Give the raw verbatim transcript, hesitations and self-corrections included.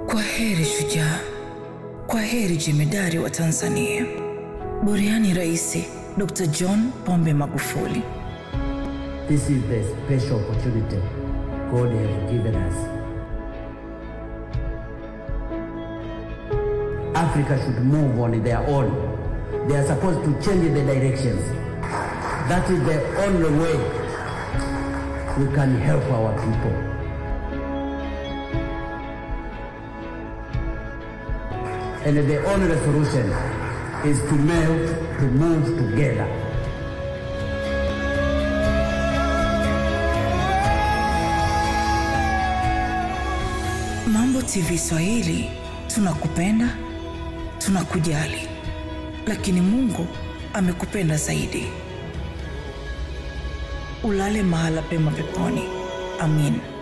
Kwa heri shujaa. Kwa heri jemedari wa Tanzania. Buriani Rais Doctor John Pombe Magufuli. This is the special opportunity God has given us. Africa should move on their own. They are supposed to change the directions. That is the only way we can help our people. And the only solution is to move, to move together. Mambo T V Swahili, tunakupenda, tunakujali. Lakini Mungu amekupenda zaidi. Ulale mahala pema peponi. Amin.